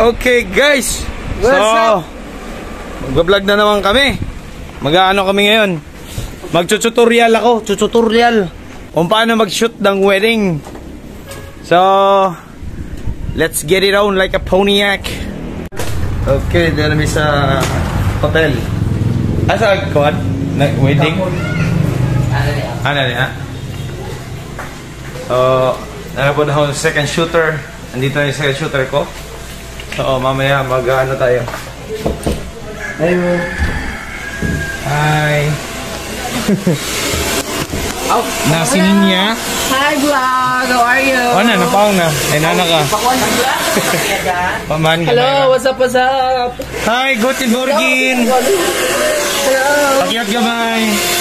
Okay guys, so mag-vlog na naman kami. Mag-ano kami ngayon? Mag-tutorial ako, tutorial kung paano mag-shoot ng wedding. So let's get it on like a Pontiac. Okay, dito kami sa hotel. Asa agkod? Wedding? Ano niya? So nakapod ako ng second shooter. Andito na yung second shooter ko. So, mamaya mag-ano tayo. Hello. Hi. Nasinin niya. Hi vlog, how are you? O na, napaong na. Ay, nana ka. Paman ka. Hello, what's up, what's up? Hi, guten Morgen. Hello. Pakiat gamay.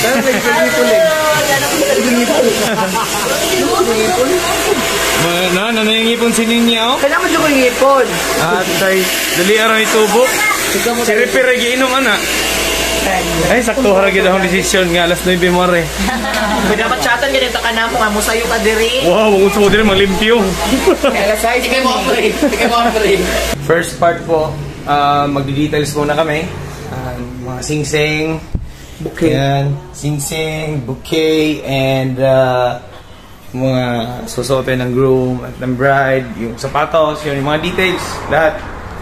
Na, ano yung ipon sinin niya, oh? Kailangan mo yung ipon. At ay, dali araw itubo. Si Repair ay giinom, ana. Ay, sakto haragin akong desisyon nga, alas 9 mo rin. Dapat chatan ka dito ka na mo, musayo ka diri. Wow, gusto mo din malimpyo. Alas 6, hindi mo operate. First part po, magdi-details muna kami. Mga sing-sing, Bouquet. Ayan, sing-sing, bouquet, and mga susuotin ng groom at ng bride, yung sapatos, yung mga details, lahat.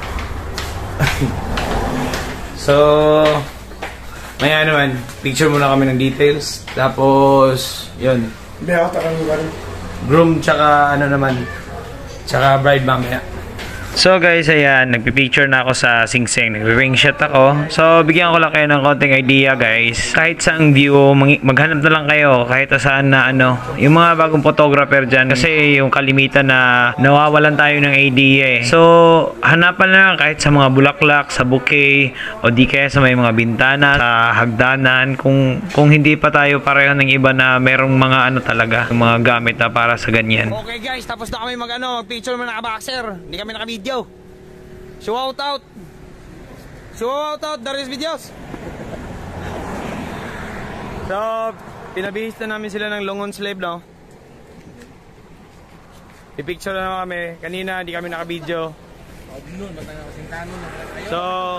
So, maya naman, picture muna kami ng details. Tapos, yun. Groom tsaka ano naman, tsaka bride mamaya. So guys, ayan, nagpipicture na ako sa Sing Sing. Nagre-ring shot ako. So, bigyan ko lang kayo ng konting idea, guys. Kahit saang view, maghanap na lang kayo. Kahit saan na ano. Yung mga bagong photographer dyan. Kasi yung kalimitan na nawawalan tayo ng idea eh. So, hanapan na lang kahit sa mga bulaklak, sa bouquet, o di kaya sa may mga bintana, sa hagdanan. Kung hindi pa tayo pareho ng iba na merong mga ano talaga, yung mga gamit na para sa ganyan. Okay guys, tapos na kami mag-picture mo na naka-boxer. Hindi kami naka-video. Show out. There is videos. So, pinabihis na namin sila ng long on sleeve, no? I-picture na naman kami. Kanina, hindi kami naka-video. So,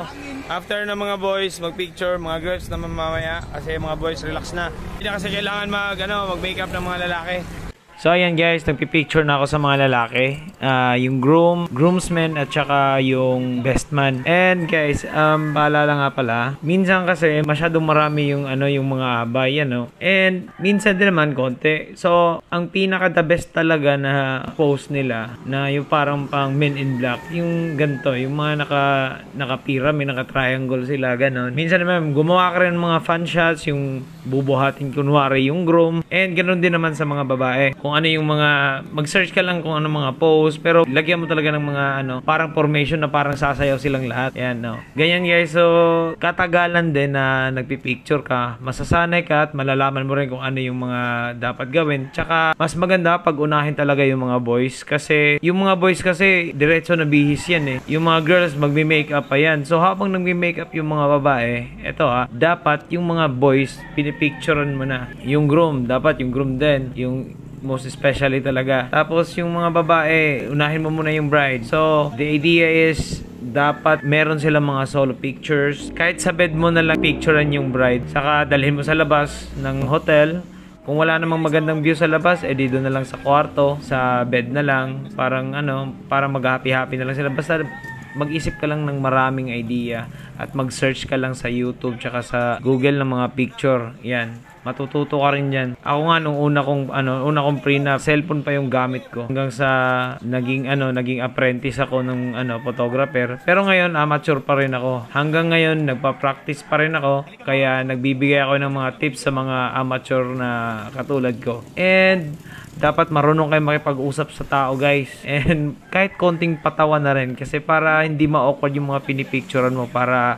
after ng mga boys mag-picture, mga girls naman mamaya. Kasi mga boys relax na. Hindi na kasi kailangan mag-makeup ng mga lalaki. So ayan guys, nagpipicture na ako sa mga lalaki, yung groomsmen at saka yung best man. And guys, paalala nga pala, minsan kasi masyadong marami yung yung mga abay, and minsan din naman konti. So ang pinaka the best talaga na post nila, na yung parang pang men in black, yung ganito, yung mga naka-pyramid, naka-triangle sila, ganon. Minsan naman gumawa ka rin ng mga fan shots, yung bubuhatin kunwari yung groom, and ganon din naman sa mga babae. Kung ano yung mga, mag-search ka lang kung ano mga post, pero lagyan mo talaga ng mga parang formation na parang sasayaw silang lahat. Yan, no. Ganyan guys, so katagalan din na nagpipicture ka, masasanay ka at malalaman mo rin kung ano yung mga dapat gawin. Tsaka mas maganda pag unahin talaga yung mga boys, kasi yung mga boys kasi diretso na bihis yan eh. Yung mga girls magme-makeup pa yan. So habang nagme-makeup yung mga babae, eto dapat yung mga boys pinipicturean mo na. Yung groom, dapat yung groom din, yung most especially talaga. Tapos yung mga babae, unahin mo muna yung bride. So, the idea is dapat meron silang mga solo pictures. Kahit sa bed mo na lang picturean yung bride. Saka dalhin mo sa labas ng hotel. Kung wala namang magandang view sa labas, dito na lang sa kwarto, sa bed na lang. Parang para mag-happy-happy na lang sila. Basta mag-isip ka lang ng maraming idea at mag-search ka lang sa YouTube tsaka sa Google ng mga picture. Yan. Matututo ka rin dyan. Ako nga nung una kong prenup, cellphone pa yung gamit ko. Hanggang sa naging apprentice ako ng photographer. Pero ngayon, amateur pa rin ako. Hanggang ngayon, nagpa-practice pa rin ako. Kaya nagbibigay ako ng mga tips sa mga amateur na katulad ko. And dapat marunong kayo makipag-usap sa tao, guys. And kahit konting patawa na rin. Kasi para hindi ma-awkward yung mga pinipicturean mo. Para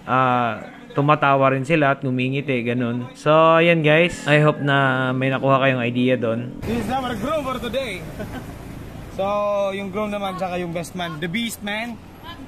tumatawa rin sila at ngumingiti, ganun. So, ayan guys. I hope na may nakuha kayong idea doon. This is our groom for today. So, yung groom naman, saka yung best man. The beast man.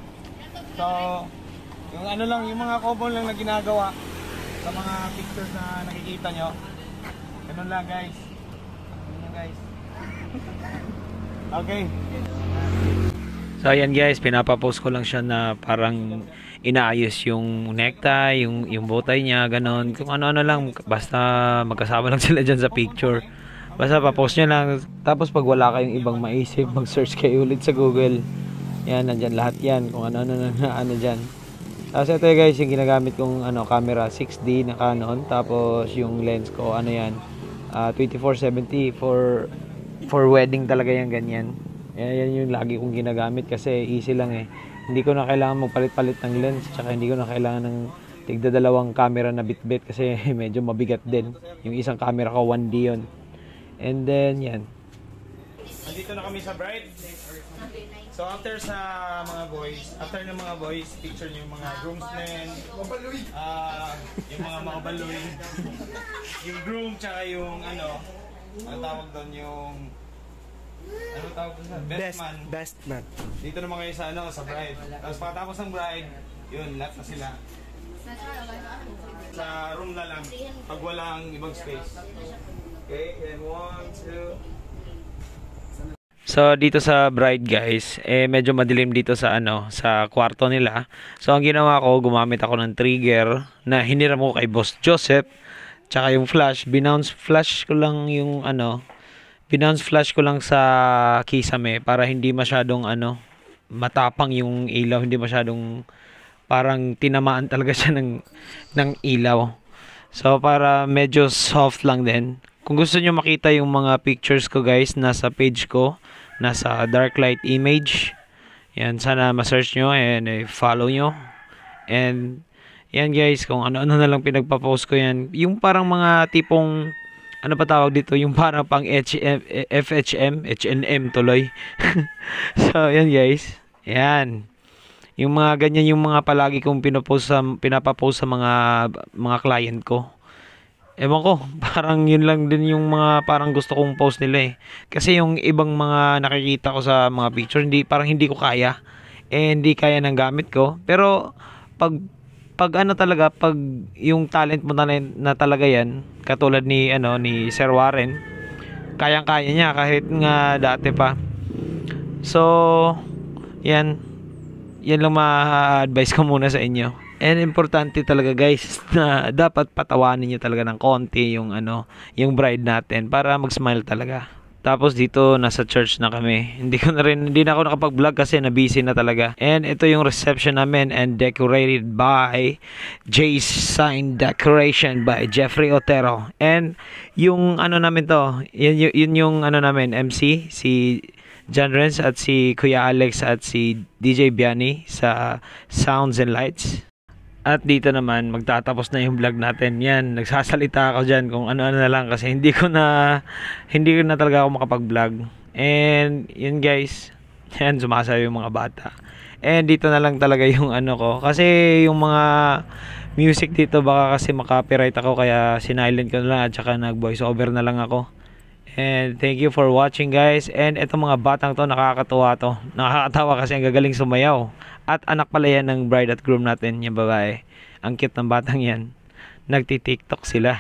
So, yung yung mga common lang na ginagawa sa mga pictures na nakikita nyo. Ganun lang guys. Ganun lang guys. Okay. So ayan guys, pinapapost ko lang siya na parang inaayos yung necktie, yung bowtie niya, ganon. Kung ano-ano lang, basta magkasama lang sila dyan sa picture. Basta papost niya lang. Tapos pag wala kayong ibang maisip, mag-search kayo ulit sa Google. Yan, nandyan lahat yan. Kung ano-ano na ano dyan. Tapos ito guys, yung ginagamit kong camera, 6D na Canon. Tapos yung lens ko, ano yan, 24-70 for wedding talaga yan, ganyan. Yan yung lagi kong ginagamit kasi easy lang eh. Hindi ko na kailangan magpalit-palit ng lens. Tsaka hindi ko na kailangan ng tigda dalawang camera na bit-bit kasi medyo mabigat din. Yung isang camera ko 1D yun. And then yan. Nandito na kami sa bride. So after sa mga boys, after ng mga boys, picture niyo yung mga groomsmen, yung mga baloy, yung groom tsaka yung ano tawag doon, yung tawag doon? Best man. Dito naman kayo sa sa bride. Tapos pagkatapos ng bride, yun, lahat na sila. Sa room na lang, pag walang ibang space. Okay, and 1, 2. So dito sa bride guys, medyo madilim dito sa sa kwarto nila. So ang ginawa ko, gumamit ako ng trigger na hiniram ko kay Boss Joseph. Tsaka yung flash, binounce flash ko lang yung binounce flash ko lang sa kisame para hindi masyadong matapang yung ilaw, hindi masyadong parang tinamaan talaga siya ng ilaw. So para medyo soft lang din. Kung gusto niyo makita yung mga pictures ko guys, nasa page ko, nasa dark light image. Yan, sana ma-search nyo and follow nyo. And yan guys, kung ano-ano na lang pinagpa-post ko yan. Yung parang mga tipong, ano pa tawag dito, yung parang pang FHM, H&M tuloy. So yan guys, yan. Yung mga ganyan yung mga palagi kong pinapapost sa mga client ko. Ewan ko, parang yun lang din yung mga parang gusto kong post nila eh. Kasi yung ibang mga nakikita ko sa mga picture, parang hindi ko kaya. Hindi kaya ng gamit ko. Pero pag talaga, pag yung talent mo na talaga yan, katulad ni Sir Warren, kayang-kaya niya kahit nga dati pa. So, yan lang ma-advise ko muna sa inyo. And importante talaga guys na dapat patawanin niyo talaga ng konti yung yung bride natin para mag-smile talaga. Tapos dito nasa church na kami. Hindi na ako nakapag-vlog kasi na busy na talaga. And ito yung reception namin and decorated by Jay's Sign Decoration by Jeffrey Otero. And yung namin to, yun yung namin MC, si John Renz at si Kuya Alex at si DJ Biani sa Sounds and Lights. At dito naman, magtatapos na yung vlog natin. Yan, nagsasalita ako dyan kung ano-ano na lang kasi hindi ko na talaga ako makapag-vlog. And yun guys, yan, sumasayo yung mga bata. And dito na lang talaga yung ko. Kasi yung mga music dito baka kasi makapiright ako kaya sinilent ko na lang at saka nag-voice over na lang ako. And thank you for watching guys. And etong mga batang to, nakakatawa to. Nakakatawa kasi ang gagaling sumayaw. At anak pala yan ng bride at groom natin, yung babae. Ang cute ng batang yan. Nagti-TikTok sila.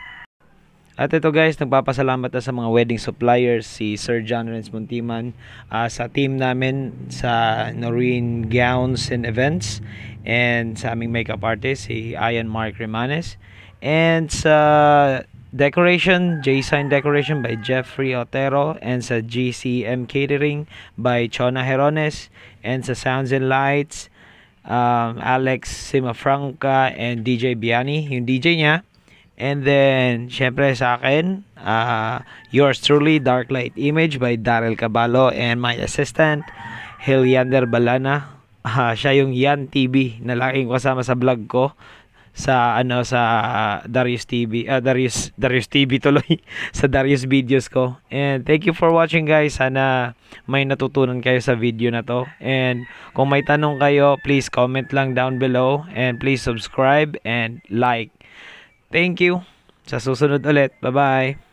At ito guys, nagpapasalamat na sa mga wedding suppliers, si Sir John Renz Muntiman, sa team namin sa Noreen Gowns and Events, and sa aming makeup artist, si Ian Mark Rimanes, and sa decoration, J-Sign Decoration by Jeffrey Otero, and sa GCM Catering by Chona Herones, and sa Sounds and Lights, Alex Simafranca and DJ Biani, yung DJ niya. And then, syempre sa akin, yours truly, Dark Light Image by Daryl Caballo and my assistant, Hilyander Balana. Siya yung Yan TV na laging kasama sa vlog ko sa Darius TV, Darius TV tuloy sa Darius videos ko. And thank you for watching guys. Sana may natutunan kayo sa video na to. And kung may tanong kayo, please comment lang down below and please subscribe and like. Thank you. Sa susunod ulit. Bye-bye.